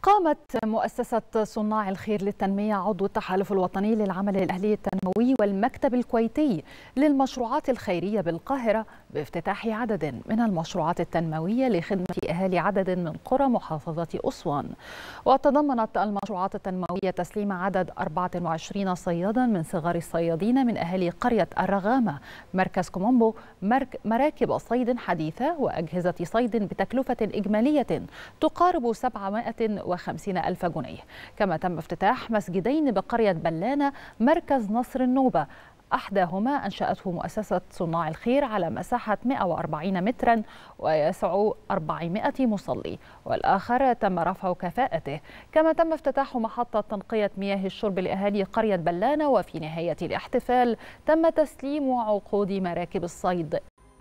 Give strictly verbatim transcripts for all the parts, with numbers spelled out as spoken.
قامت مؤسسة صناع الخير للتنمية عضو التحالف الوطني للعمل الأهلي التنموي والمكتب الكويتي للمشروعات الخيرية بالقاهرة بافتتاح عدد من المشروعات التنموية لخدمة أهالي عدد من قرى محافظة أسوان. وتضمنت المشروعات التنموية تسليم عدد أربعة وعشرين صيادا من صغار الصيادين من أهالي قرية الرغامة مركز كومومبو مراكب صيد حديثة وأجهزة صيد بتكلفة إجمالية تقارب سبعمائة وخمسين ألف جنيه. كما تم افتتاح مسجدين بقرية بلانة مركز نصر النوبة، أحداهما أنشأته مؤسسة صناع الخير على مساحة مئة وأربعين مترا ويسع أربعمائة مصلي، والآخر تم رفع كفاءته. كما تم افتتاح محطة تنقية مياه الشرب لأهالي قرية بلانة. وفي نهاية الاحتفال تم تسليم عقود مراكب الصيد.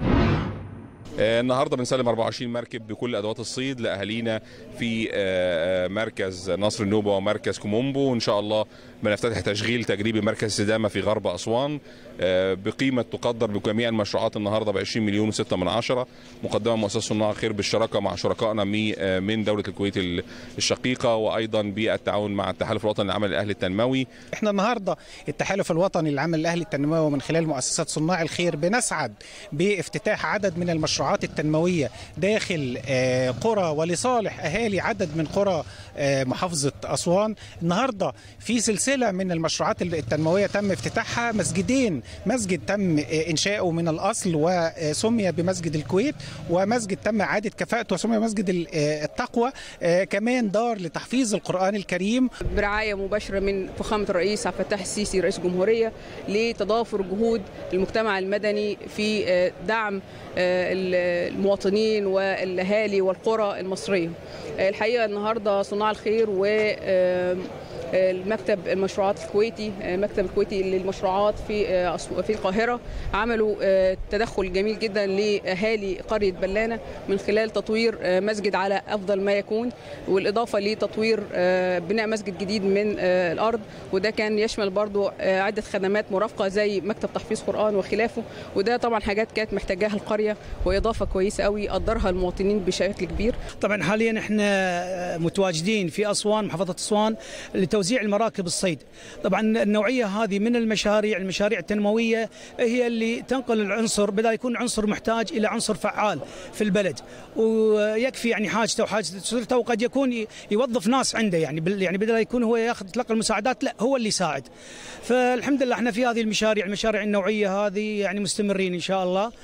النهارده بنسلم أربعة وعشرين مركب بكل ادوات الصيد لاهالينا في مركز نصر النوبه ومركز كومومبو، وان شاء الله بنفتتح تشغيل تجريبي مركز سدامه في غرب اسوان بقيمه تقدر بجميع المشروعات النهارده ب عشرين مليون وستة من عشرة، مقدمه مؤسسه صناع الخير بالشراكه مع شركائنا من دوله الكويت الشقيقه، وايضا بالتعاون مع التحالف الوطني للعمل الاهلي التنموي. احنا النهارده التحالف الوطني للعمل الاهلي التنموي ومن خلال مؤسسه صناع الخير بنسعد بافتتاح عدد من المشروعات التنموية داخل قرى ولصالح أهالي عدد من قرى محافظة أسوان. النهاردة في سلسلة من المشروعات التنموية تم افتتاحها مسجدين، مسجد تم إنشاؤه من الأصل وسمي بمسجد الكويت، ومسجد تم إعادة كفاءته وسمي مسجد التقوى، كمان دار لتحفيظ القرآن الكريم برعاية مباشرة من فخامة الرئيس عبد الفتاح السيسي رئيس الجمهورية لتضافر جهود المجتمع المدني في دعم المواطنين والاهالي والقرى المصريه. الحقيقه النهارده صناع الخير و المكتب المشروعات الكويتي المكتب الكويتي للمشروعات في في القاهره عملوا تدخل جميل جدا لاهالي قريه بلانه من خلال تطوير مسجد على افضل ما يكون، والاضافه لتطوير بناء مسجد جديد من الارض، وده كان يشمل برضو عده خدمات مرافقه زي مكتب تحفيظ قران وخلافه، وده طبعا حاجات كانت محتاجاها القريه واضافه كويسه قوي قدرها المواطنين بشكل كبير. طبعا حاليا احنا متواجدين في اسوان محافظه اسوان توزيع المراكب الصيد. طبعا النوعيه هذه من المشاريع المشاريع التنمويه هي اللي تنقل العنصر، بدل يكون عنصر محتاج الى عنصر فعال في البلد، ويكفي يعني حاجته وحاجه اسرته، وقد يكون يوظف ناس عنده يعني يعني بدل يكون هو ياخذ يتلقى المساعدات، لا هو اللي يساعد. فالحمد لله احنا في هذه المشاريع المشاريع النوعيه هذه يعني مستمرين ان شاء الله.